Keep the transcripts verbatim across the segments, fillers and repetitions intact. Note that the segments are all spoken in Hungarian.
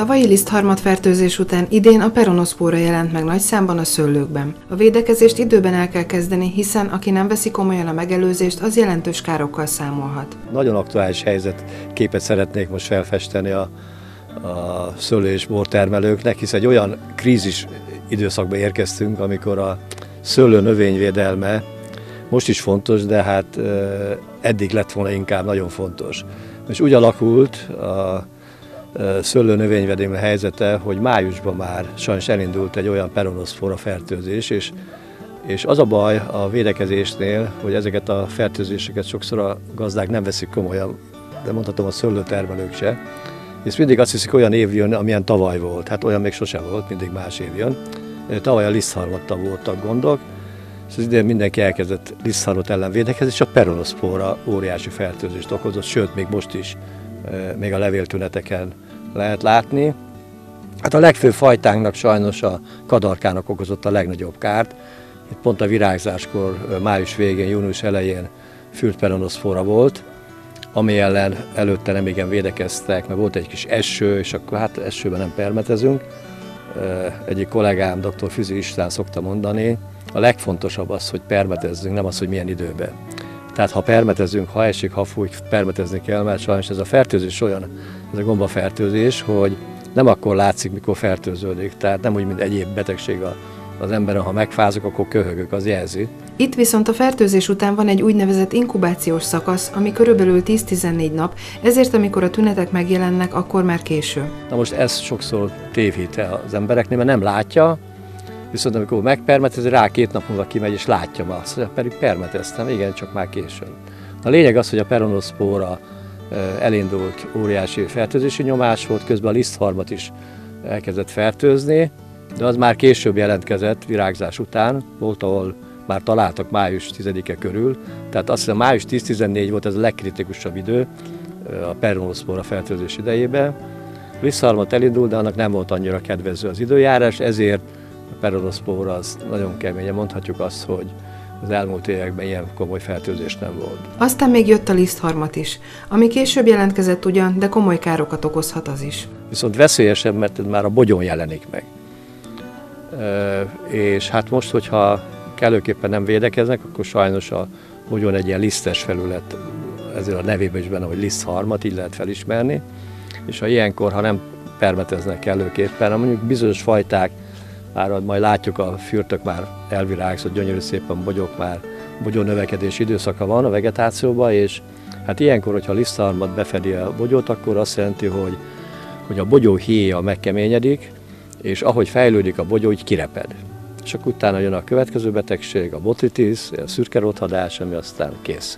tavalyi lisztharmadfertőzés után idén a peronoszpóra jelent meg nagy számban a szőlőkben. A védekezést időben el kell kezdeni, hiszen aki nem veszi komolyan a megelőzést, az jelentős károkkal számolhat. Nagyon aktuális helyzetképet szeretnék most felfesteni a, a szőlő- és bortermelőknek, hisz egy olyan krízis időszakba érkeztünk, amikor a szőlő növényvédelme most is fontos, de hát eddig lett volna inkább nagyon fontos. És úgy alakult a szőlő növényvédelmi helyzete, hogy májusban már sajnos elindult egy olyan peronoszpóra fertőzés, és, és az a baj a védekezésnél, hogy ezeket a fertőzéseket sokszor a gazdák nem veszik komolyan, de mondhatom a szőlőtermelők se. És mindig azt hiszik, olyan év jön, amilyen tavaly volt. Hát olyan még sosem volt, mindig más év jön. Tavaly a lisztharmattal voltak gondok, és az idén mindenki elkezdett lisztharmat ellen védekezni, és a peronoszpóra óriási fertőzést okozott, sőt, még most is, még a levéltüneteken lehet látni. Hát a legfőbb fajtánknak sajnos a kadarkának okozott a legnagyobb kárt. Itt pont a virágzáskor, május végén, június elején fürt peronoszpóra volt, ami ellen előtte nem igen védekeztek, mert volt egy kis eső, és akkor hát esőben nem permetezünk. Egyik kollégám, dr. Füzi István szokta mondani, a legfontosabb az, hogy permetezzünk, nem az, hogy milyen időben. Tehát ha permetezünk, ha esik, ha fúj, permetezni kell, mert sajnos ez a fertőzés olyan, ez a gombafertőzés, hogy nem akkor látszik, mikor fertőződik. Tehát nem úgy, mint egyéb betegség az emberen, ha megfázok, akkor köhögök, az jelzi. Itt viszont a fertőzés után van egy úgynevezett inkubációs szakasz, ami körülbelül tíz-tizennégy nap, ezért amikor a tünetek megjelennek, akkor már késő. Na most ez sokszor tévhite az embereknél, mert nem látja, viszont amikor megpermetezi, rá két nap múlva kimegy és látja ma, azt pedig permeteztem, igen, csak már későn. A lényeg az, hogy a peronoszpóra elindult óriási fertőzési nyomás volt, közben a lisztharmat is elkezdett fertőzni, de az már később jelentkezett, virágzás után, volt, ahol már találtak május tizedike körül, tehát azt hiszem május tíz-tizennégy volt ez a legkritikusabb idő a peronoszpóra fertőzés idejében. A lisztharmat elindult, de annak nem volt annyira kedvező az időjárás, ezért a peronoszpóra az nagyon keményen mondhatjuk azt, hogy az elmúlt években ilyen komoly fertőzés nem volt. Aztán még jött a lisztharmat is, ami később jelentkezett ugyan, de komoly károkat okozhat az is. Viszont veszélyesebb, mert ez már a bogyon jelenik meg. E, és hát most, hogyha kellőképpen nem védekeznek, akkor sajnos a bogyon egy ilyen lisztes felület, ezért a nevében is benne, hogy lisztharmat, így lehet felismerni. És ha ilyenkor, ha nem permeteznek kellőképpen, mondjuk bizonyos fajták, már majd látjuk, a fürtök már elvirágzott, gyönyörű szépen bogyok, már bogyó növekedés időszaka van a vegetációban, és hát ilyenkor, hogyha a lisztharmat befedi a bogyót, akkor azt jelenti, hogy, hogy a bogyó héja megkeményedik, és ahogy fejlődik a bogyó, így kireped. És akkor utána jön a következő betegség, a botritis, a szürke rothadás, ami aztán kész.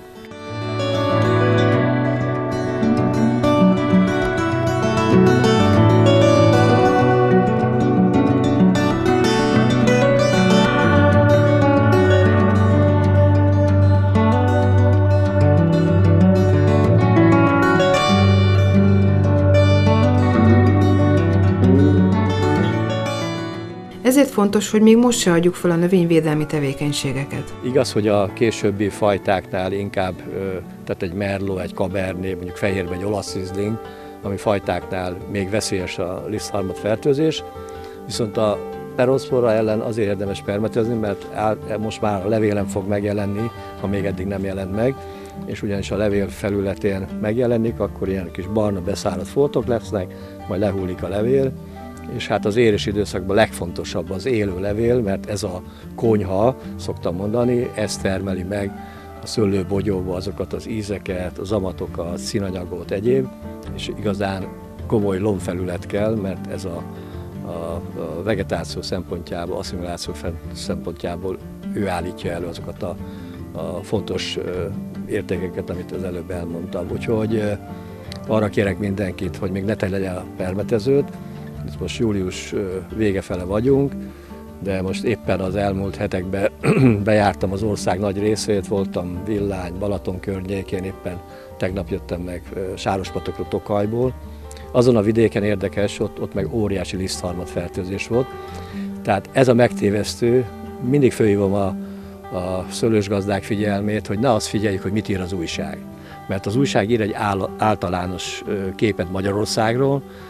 Ezért fontos, hogy még most se adjuk fel a növényvédelmi tevékenységeket. Igaz, hogy a későbbi fajtáknál inkább, tehát egy merlot, egy cabernet, mondjuk fehérben egy olasz rizling, ami fajtáknál még veszélyes a lisztharmat fertőzés, viszont a peronoszpóra ellen azért érdemes permetezni, mert most már a levél nem fog megjelenni, ha még eddig nem jelent meg, és ugyanis a levél felületén megjelenik, akkor ilyen kis barna beszáradt foltok lesznek, majd lehullik a levél, és hát az érés időszakban legfontosabb az élő levél, mert ez a konyha, szoktam mondani, ez termeli meg a szőlőbogyóba azokat az ízeket, az amatokat, színanyagot, egyéb, és igazán komoly lombfelület kell, mert ez a, a, a vegetáció szempontjából, asszimiláció szempontjából ő állítja elő azokat a, a fontos értékeket, amit az előbb elmondtam. Úgyhogy arra kérek mindenkit, hogy még ne tegye a permetezőt. Itt most július vége fele vagyunk, de most éppen az elmúlt hetekben bejártam az ország nagy részét, voltam Villány, Balaton környékén, éppen tegnap jöttem meg Sárospatokról, Tokajból. Azon a vidéken érdekes, ott, ott meg óriási lisztharmat fertőzés volt. Tehát ez a megtévesztő, mindig fölhívom a, a szőlősgazdák figyelmét, hogy ne azt figyeljük, hogy mit ír az újság. Mert az újság ír egy általános képet Magyarországról,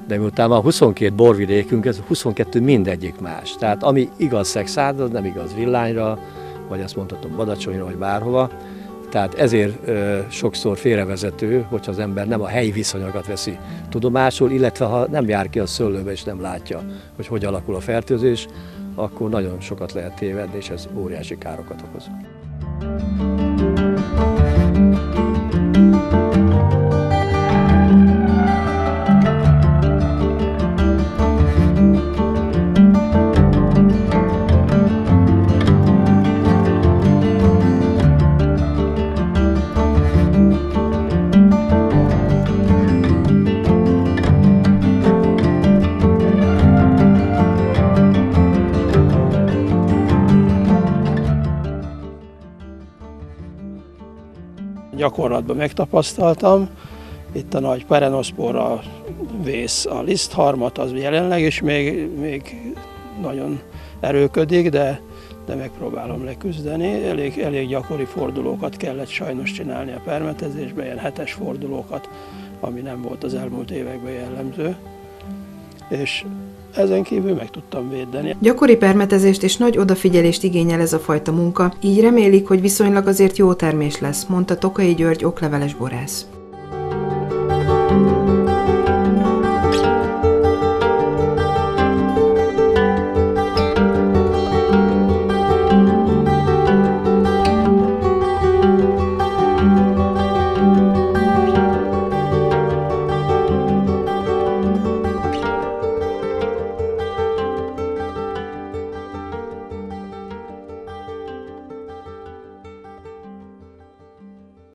de miután van huszonkét borvidékünk, ez huszonkettő mindegyik más. Tehát ami igaz Szexárdra, nem igaz Villányra, vagy azt mondhatom Badacsonyra, vagy bárhova. Tehát ezért ö, sokszor félrevezető, hogyha az ember nem a helyi viszonyokat veszi tudomásul, illetve ha nem jár ki a szőlőbe és nem látja, hogy hogy alakul a fertőzés, akkor nagyon sokat lehet tévedni, és ez óriási károkat okoz. Gyakorlatban megtapasztaltam, itt a nagy perenoszpora vész, a lisztharmat az jelenleg is még, még nagyon erőködik, de, de megpróbálom leküzdeni. Elég, elég gyakori fordulókat kellett sajnos csinálni a permetezésben, ilyen hetes fordulókat, ami nem volt az elmúlt években jellemző. És ezen kívül meg tudtam védeni. Gyakori permetezést és nagy odafigyelést igényel ez a fajta munka, így remélik, hogy viszonylag azért jó termés lesz, mondta Tokai György okleveles borász.